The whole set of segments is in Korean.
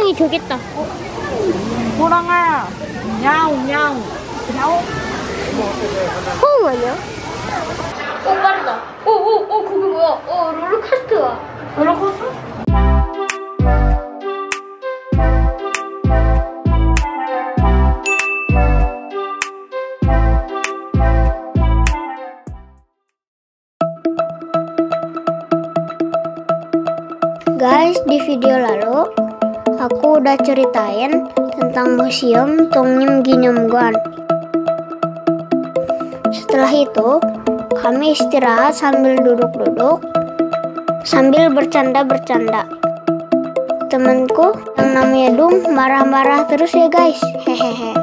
호랑이 저기 있다. 호랑아, 야옹, 야옹. 야옹? 호응 아니야? 오, 빠르다. 오, 그게 뭐야? 롤러코스터야. 롤러코스터? Guys, di video lalu aku udah ceritain tentang museum Tongnim Ginyumguan. Setelah itu, kami istirahat sambil duduk-duduk, sambil bercanda-bercanda. Temanku yang namanya Dung marah-marah terus ya guys, hehehe.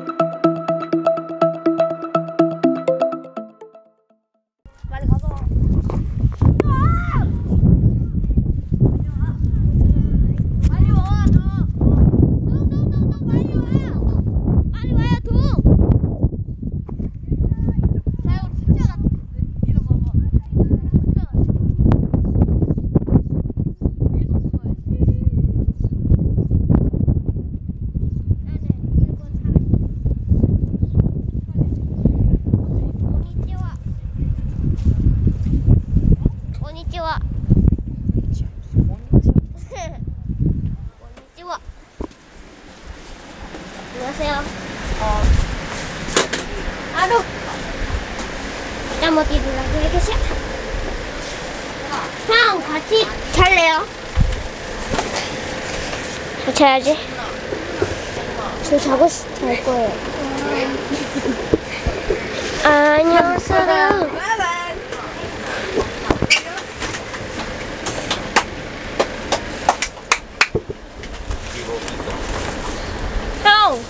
안녕하세요. Aduh, kita mau tidur lagi ya guys ya. 형 같이 잘래요? 자야지. 저 자고 잘 거예요. 안녕하세요. 형.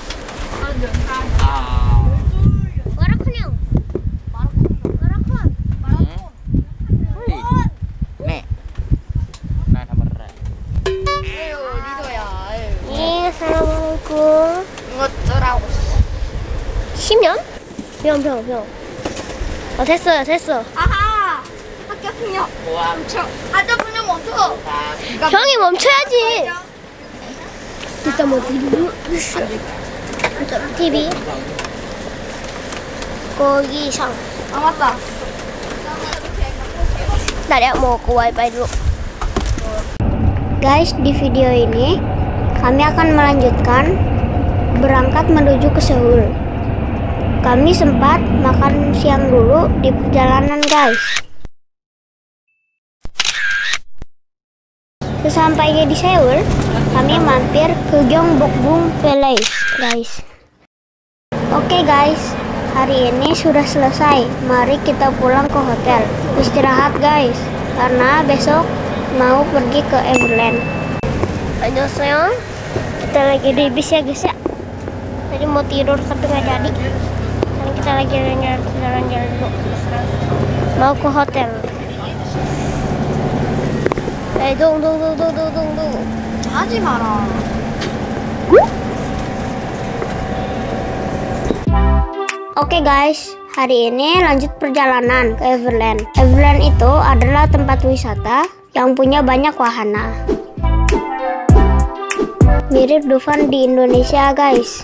Assalamualaikum. 어쩌라고. 쉬면? 병. 됐어. 아하! 학교 폭력. 학교 폭력 멈춰. 형이 멈춰야지. 일단 뭐 TV. 거기 상. 아 맞다. Ntar ya, mau ke wifi dulu. Guys, di video ini kami akan melanjutkan berangkat menuju ke Seoul. Kami sempat makan siang dulu di perjalanan guys. Sesampainya di Seoul, kami mampir ke Gyeongbokgung Palace guys. Oke guys, hari ini sudah selesai. Mari kita pulang ke hotel. Istirahat guys, karena besok mau pergi ke Everland. Annyeonghaseyo. Kita lagi di bis ya guys ya. Tadi mau tidur tapi nggak jadi. Dan kita lagi jalan-jalan dulu. Mau ke hotel. Dung. 하지 마라. Oke guys, hari ini lanjut perjalanan ke Everland. Everland itu adalah tempat wisata yang punya banyak wahana. Mirip Dufan di Indonesia guys.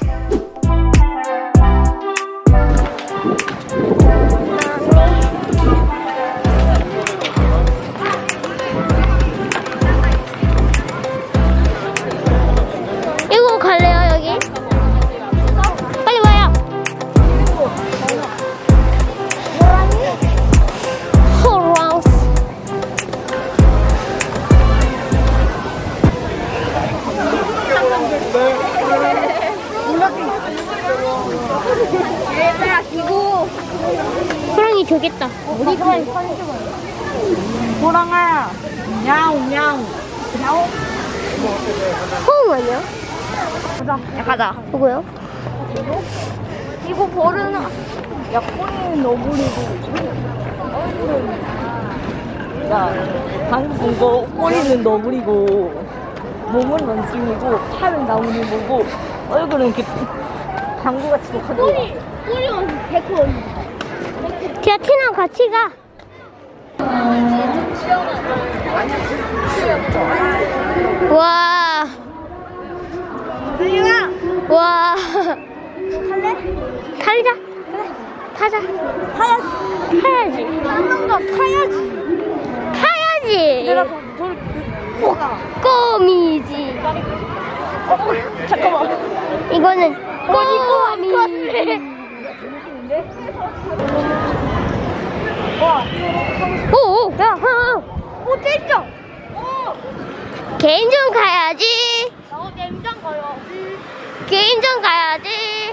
이거 갈래요 여기? 빨리 와요. 호랑스. 호랑이 저기 있다. 어디 가? 호랑아, 야옹. 야옹? 호응 아니야? 가자. 누구요? 이거 버르는. 야, 꼬리는 너구리고. 야, 방금 거 꼬리는 너구리고, 몸은 원숭이고, 팔은 나무는 거고, 얼굴은 이렇게 방구같이 독하고. 꼬리 원숭이 100% 원숭이. 티랑 같이 가. 와. 달려라. 와. 탈래? 달리자. 타자. 타야지. 한번더 타야지. 타야지. 내가 더 저를 뭐가? 꼬미지. 잠깐만. 이거는 꼬미. 와. 오, 야, 오 됐죠? 개인전 가야지. 나 냉장 가야지. 개인전 가야지.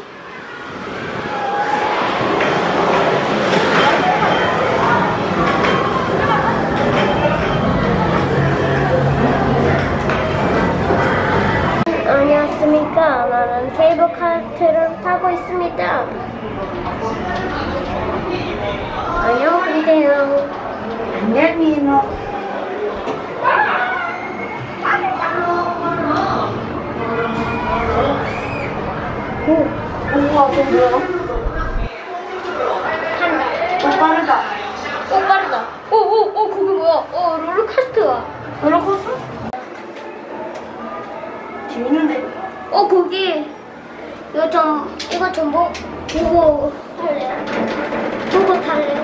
안녕하십니까. 나는 케이블카를 타고 있습니다. 안녕히 계세요. 안녕히 너. 우와, 저 뭐야? 오, 빠르다. 오, 빠르다. 오, 그게 뭐야? 롤러코스터야. 롤러코스터? 재밌는데? 거기. 이거 좀 보고 탈래요? 보고 탈래요?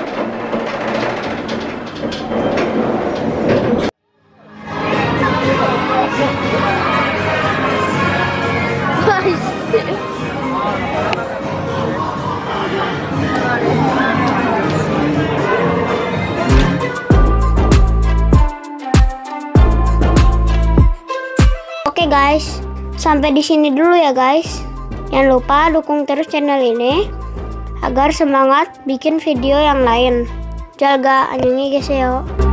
Oke guys, sampai di sini dulu ya guys. Jangan lupa dukung terus channel ini agar semangat bikin video yang lain. Jaga, 안녕히 계세요.